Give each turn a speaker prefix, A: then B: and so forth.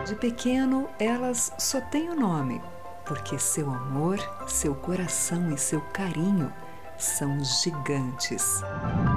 A: De pequeno, elas só têm o nome, porque seu amor, seu coração e seu carinho são gigantes.